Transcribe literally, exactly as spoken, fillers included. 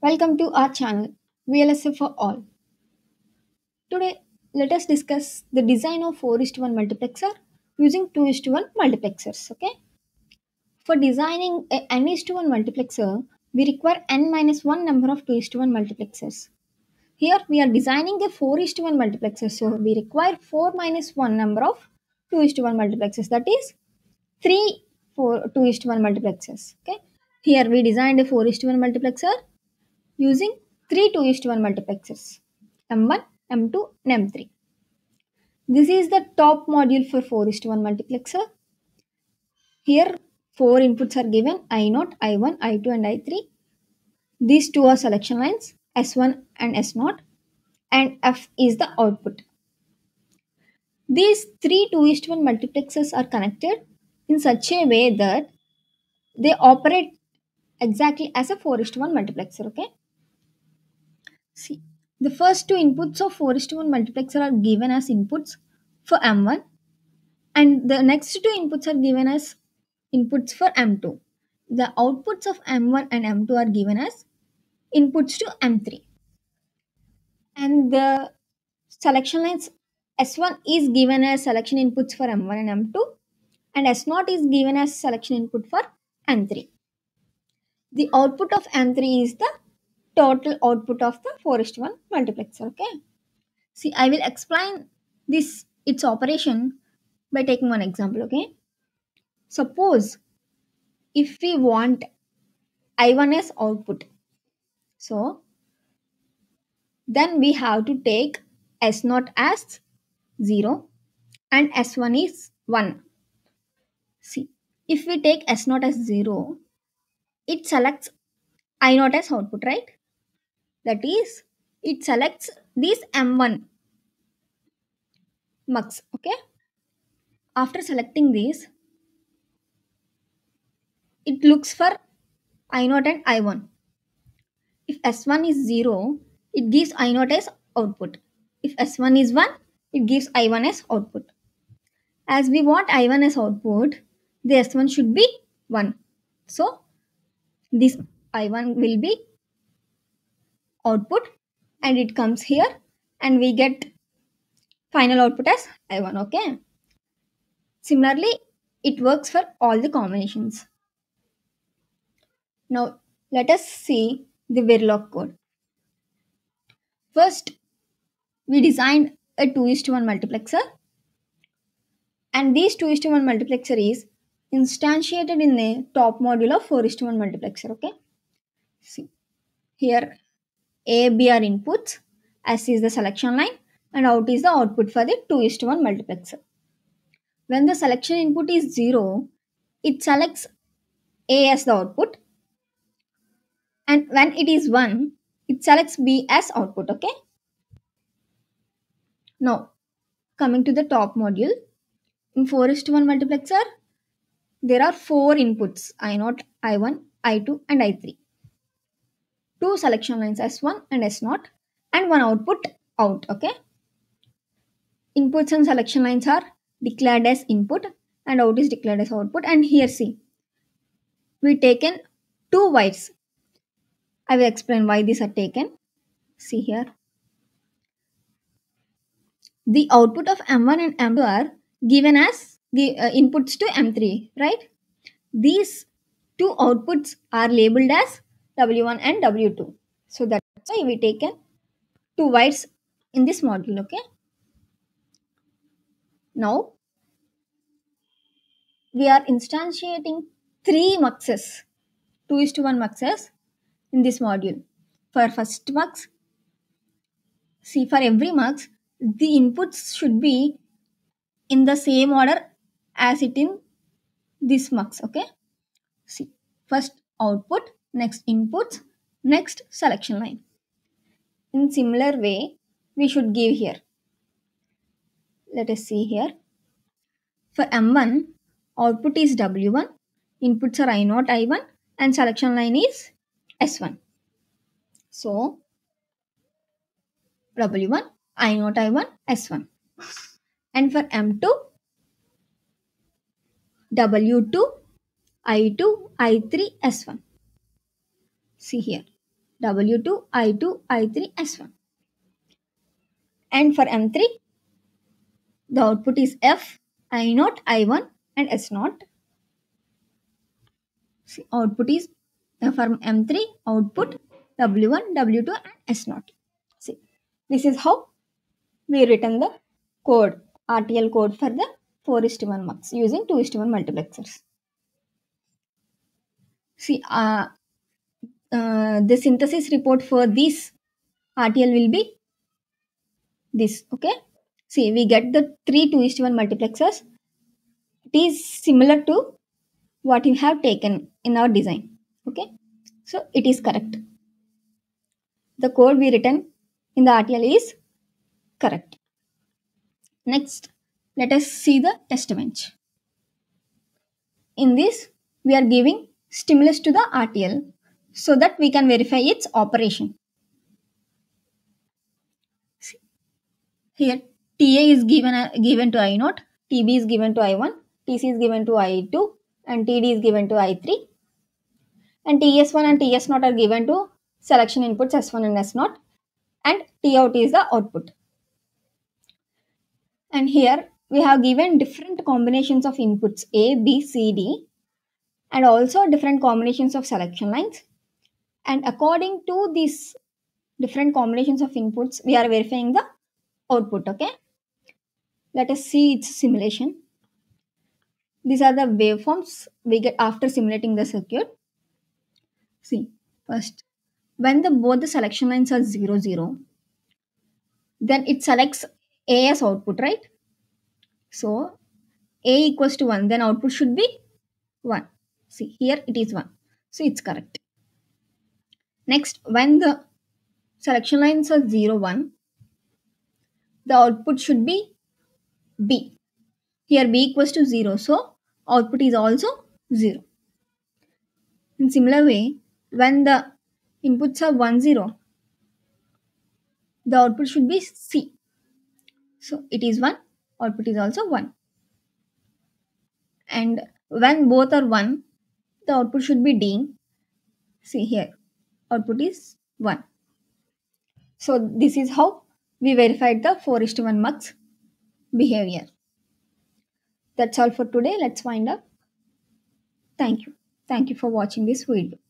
Welcome to our channel V L S A for All. Today, let us discuss the design of four is to one multiplexer using two is to one multiplexers. Okay, for designing a n is to one multiplexer, we require n minus one number of two is to one multiplexers. Here, we are designing a four is to one multiplexer, so we require four minus one number of two is to one multiplexers, that is three four two is to one multiplexers. Okay, here we designed a four is to one multiplexer using three two is to one multiplexers, M one, M two, and M three. This is the top module for four is to one multiplexer. Here, four inputs are given, I zero, I one, I two, and I three. These two are selection lines, S one and S zero, and F is the output. These three two is to one multiplexers are connected in such a way that they operate exactly as a four is to one multiplexer. Okay. See, the first two inputs of four is to one multiplexer are given as inputs for M one, and the next two inputs are given as inputs for M two. The outputs of M one and M two are given as inputs to M three. And the selection lines S one is given as selection inputs for M one and M two, and S zero is given as selection input for M three. The output of M three is the total output of the four is to one multiplexer. Okay. See, I will explain this its operation by taking one example. Okay. Suppose if we want I one as output, so then we have to take S zero as zero and S one is one. See, if we take S zero as zero, it selects I zero as output, right? That is, it selects this M one mux. Okay. After selecting this, it looks for I zero and I one. If S one is zero, it gives I zero as output. If S one is one, it gives I one as output. As we want I one as output, the S one should be one. So, this I one will be output and it comes here and we get final output as I one. Okay. Similarly, it works for all the combinations. Now, let us see the Verilog code. First, we designed a two is to one multiplexer, and this two is to one multiplexer is instantiated in the top module of four is to one multiplexer. Okay. See, here A, B are inputs, S is the selection line, and out is the output for the two is to one multiplexer. When the selection input is zero, it selects A as the output, and when it is one, it selects B as output. Okay. Now, coming to the top module, in four is to one multiplexer, there are four inputs I zero, I one, I two, and I three. Two selection lines S one and S zero, and one output out. Okay. Inputs and selection lines are declared as input and out is declared as output. And here see, we taken two whites. I will explain why these are taken. See here. The output of M one and M two are given as the uh, inputs to M three, right? These two outputs are labeled as W one and W two. So that's why we taken two whites in this module. Okay. Now we are instantiating three muxes, two is to one muxes in this module. For first mux, see, for every mux, the inputs should be in the same order as it in this mux. Okay. See, first output, next inputs, next selection line. In similar way, we should give here. Let us see here. For M one, output is W one, inputs are I zero, I one, and selection line is S one. So, W one, I zero, I one, S one. And for M two, W two, I two, I three, S one. See here. W two, I two, I three, S one. And for M three, the output is F, I naught, I one, and S naught. See, output is uh, for M three, output W one, W two, and S naught. See, this is how we written the code, R T L code for the four is to one mux using two is to one multiplexers. See, uh, uh, the synthesis report for this R T L will be this, okay? See, we get the three two is to one multiplexers. It is similar to what you have taken in our design, okay? So, it is correct. The code we written in the R T L is correct. Next, let us see the test bench. In this, we are giving stimulus to the R T L so that we can verify its operation. Here, T A is given, uh, given to I naught, T B is given to I one, T C is given to I two, and T D is given to I three. And T S one and T S naught are given to selection inputs S one and S naught. And T out is the output. And here, we have given different combinations of inputs A, B, C, D, and also different combinations of selection lines. And according to these different combinations of inputs, we are verifying the output, okay? Let us see its simulation. These are the waveforms we get after simulating the circuit. See, first, when the both the selection lines are zero, zero, then it selects A as output, right? So, A equals to one, then output should be one. See, here it is one. So, it's correct. Next, when the selection lines are zero, one, the output should be B. Here B equals to zero, so output is also zero. In similar way, when the inputs are one, zero, the output should be C. So it is one, output is also one. And when both are one, the output should be D. See here, output is one. So this is how we verified the four is to one mux behavior. That's all for today. Let's wind up. Thank you. Thank you for watching this video.